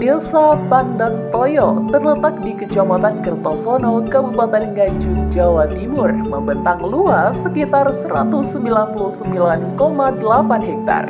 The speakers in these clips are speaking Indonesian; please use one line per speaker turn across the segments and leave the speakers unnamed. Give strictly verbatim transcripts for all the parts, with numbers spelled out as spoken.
Desa Pandantoyo terletak di Kecamatan Kertosono, Kabupaten Nganjuk, Jawa Timur, membentang luas sekitar seratus sembilan puluh sembilan koma delapan hektar.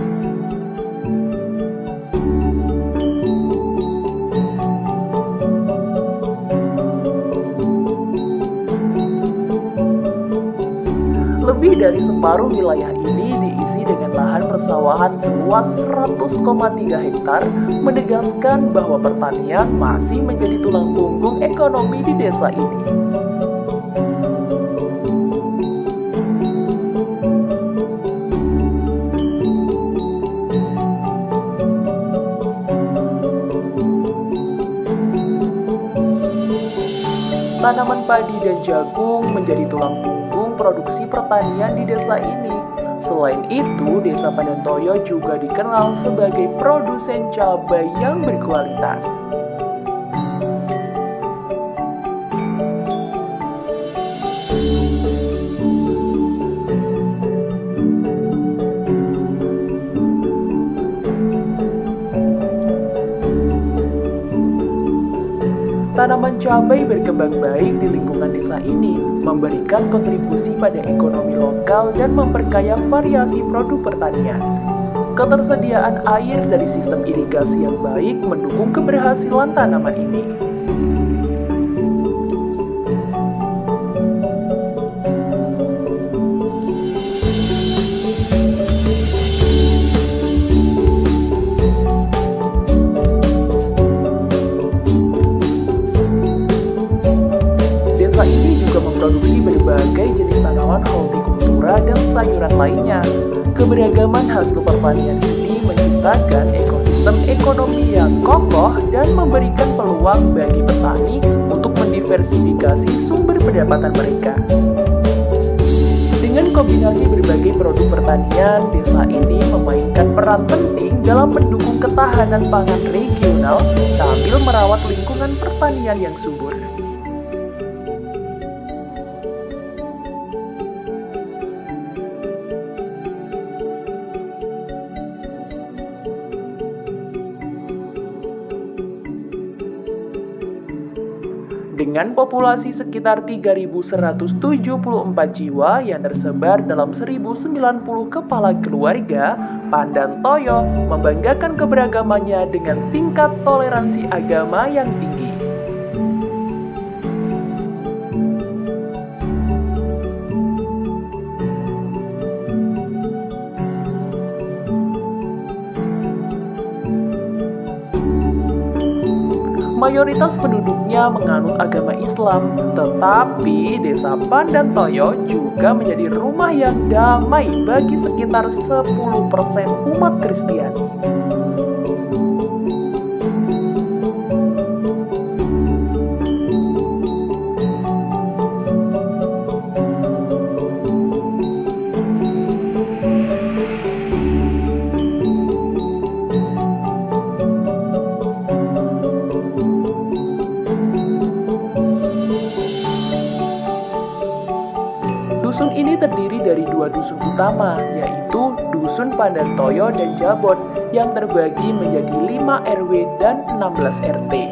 Lebih dari separuh wilayah ini diisi dengan lahan persawahan seluas seratus koma tiga hektar, menegaskan bahwa pertanian masih menjadi tulang punggung ekonomi di desa ini. Tanaman padi dan jagung menjadi tulang punggung produksi pertanian di desa ini. Selain itu, Desa Pandantoyo juga dikenal sebagai produsen cabai yang berkualitas. Tanaman cabai berkembang baik di lingkungan desa ini, memberikan kontribusi pada ekonomi lokal dan memperkaya variasi produk pertanian. Ketersediaan air dari sistem irigasi yang baik mendukung keberhasilan tanaman ini. Desa ini juga memproduksi berbagai jenis tanaman hortikultura dan sayuran lainnya. Keberagaman hasil pertanian ini menciptakan ekosistem ekonomi yang kokoh dan memberikan peluang bagi petani untuk mendiversifikasi sumber pendapatan mereka. Dengan kombinasi berbagai produk pertanian, desa ini memainkan peran penting dalam mendukung ketahanan pangan regional sambil merawat lingkungan pertanian yang subur. Dengan populasi sekitar tiga ribu seratus tujuh puluh empat jiwa yang tersebar dalam seribu sembilan puluh kepala keluarga, Pandantoyo membanggakan keberagamannya dengan tingkat toleransi agama yang tinggi. Mayoritas penduduknya menganut agama Islam, tetapi Desa Pandantoyo juga menjadi rumah yang damai bagi sekitar sepuluh persen umat Kristiani. Dusun ini terdiri dari dua dusun utama, yaitu Dusun Pandantoyo dan Jabon, yang terbagi menjadi lima R W dan enam belas R T.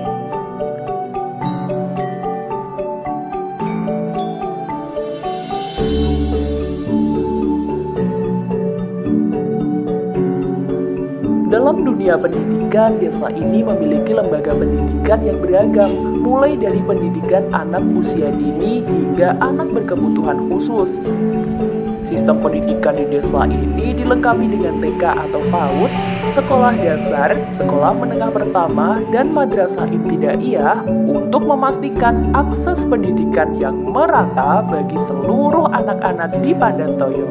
Dalam dunia pendidikan, desa ini memiliki lembaga pendidikan yang beragam, mulai dari pendidikan anak usia dini hingga anak berkebutuhan khusus. Sistem pendidikan di desa ini dilengkapi dengan T K atau PAUD, sekolah dasar, sekolah menengah pertama, dan madrasah ibtidaiyah untuk memastikan akses pendidikan yang merata bagi seluruh anak-anak di Pandantoyo.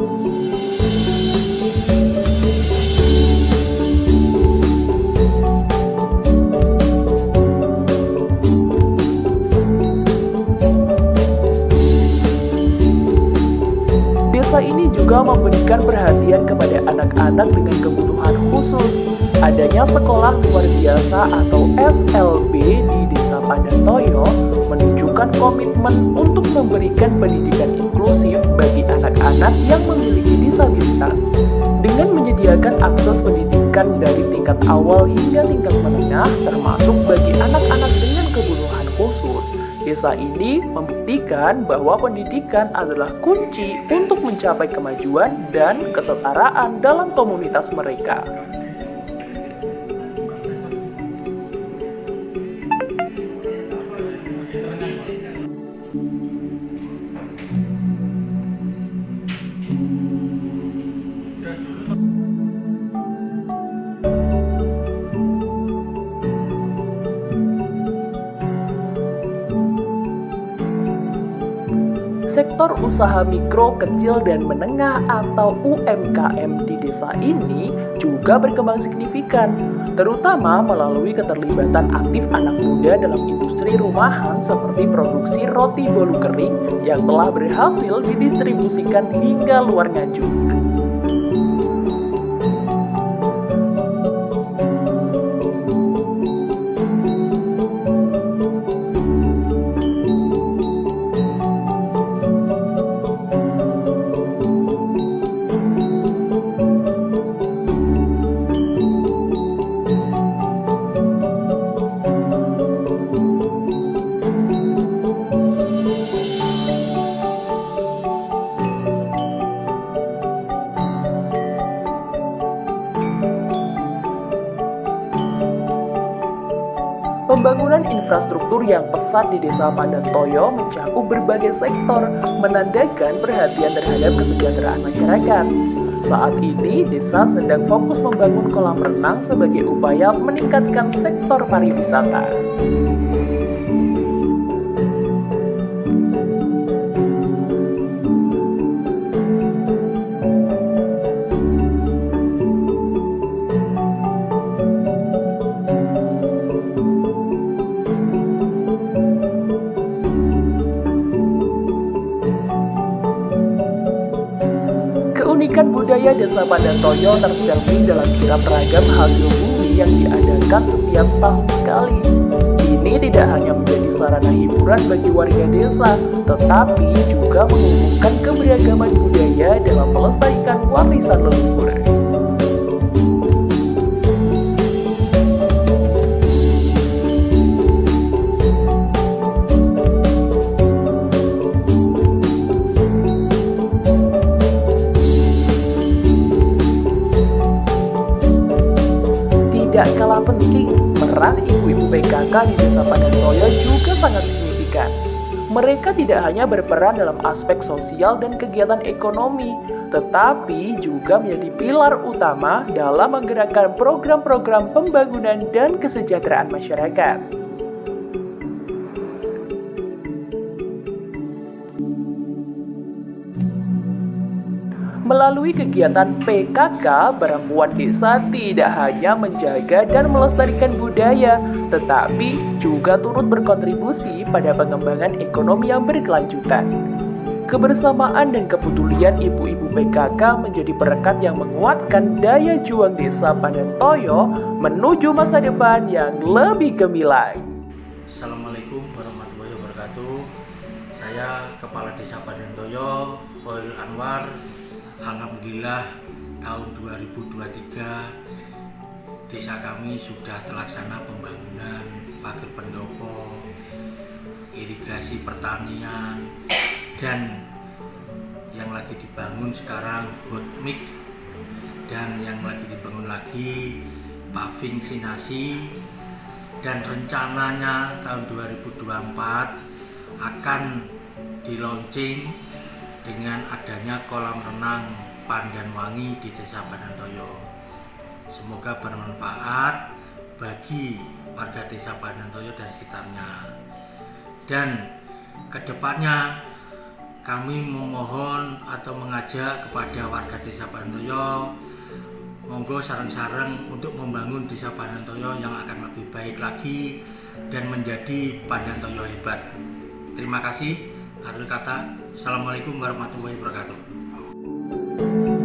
Desa ini juga memberikan perhatian kepada anak-anak dengan kebutuhan khusus. Adanya sekolah luar biasa atau S L B di Desa Pandantoyo menunjukkan komitmen untuk memberikan pendidikan inklusif bagi anak-anak yang memiliki disabilitas. Dengan menyediakan akses pendidikan pendidikan dari tingkat awal hingga tingkat menengah, termasuk bagi anak-anak dengan kebutuhan khusus. Desa ini membuktikan bahwa pendidikan adalah kunci untuk mencapai kemajuan dan kesetaraan dalam komunitas mereka. Sektor usaha mikro, kecil, dan menengah atau U M K M di desa ini juga berkembang signifikan, terutama melalui keterlibatan aktif anak muda dalam industri rumahan seperti produksi roti bolu kering yang telah berhasil didistribusikan hingga luar Nganjuk. Pembangunan infrastruktur yang pesat di Desa Padantoyo mencakup berbagai sektor, menandakan perhatian terhadap kesejahteraan masyarakat. Saat ini, desa sedang fokus membangun kolam renang sebagai upaya meningkatkan sektor pariwisata. Keunikan budaya Desa Padantoyo tercermin dalam kirap ragam hasil bumi yang diadakan setiap setahun sekali. Ini tidak hanya menjadi sarana hiburan bagi warga desa, tetapi juga menumbuhkan keberagaman budaya dalam melestarikan warisan leluhur. Tidak kalah penting, peran ibu-ibu P K K di Desa Padantoyo juga sangat signifikan. Mereka tidak hanya berperan dalam aspek sosial dan kegiatan ekonomi, tetapi juga menjadi pilar utama dalam menggerakkan program-program pembangunan dan kesejahteraan masyarakat. Melalui kegiatan P K K, perempuan desa tidak hanya menjaga dan melestarikan budaya, tetapi juga turut berkontribusi pada pengembangan ekonomi yang berkelanjutan. Kebersamaan dan kepedulian ibu-ibu P K K menjadi perekat yang menguatkan daya juang Desa Padantoyo menuju masa depan yang lebih gemilang.
Assalamualaikum warahmatullahi wabarakatuh. Saya Kepala Desa Padantoyo, Khairul Anwar. Alhamdulillah tahun dua ribu dua puluh tiga desa kami sudah terlaksana pembangunan pagar pendopo, irigasi pertanian, dan yang lagi dibangun sekarang botmik, dan yang lagi dibangun lagi paving sinasi, dan rencananya tahun dua ribu dua puluh empat akan di launching dengan adanya kolam renang Pandanwangi di Desa Padantoyo. Semoga bermanfaat bagi warga Desa Padantoyo dan sekitarnya. Dan kedepannya kami memohon atau mengajak kepada warga Desa Padantoyo, monggo sareng-sareng untuk membangun Desa Padantoyo yang akan lebih baik lagi dan menjadi Padantoyo hebat. Terima kasih. Akhir kata, Assalamualaikum warahmatullahi wabarakatuh.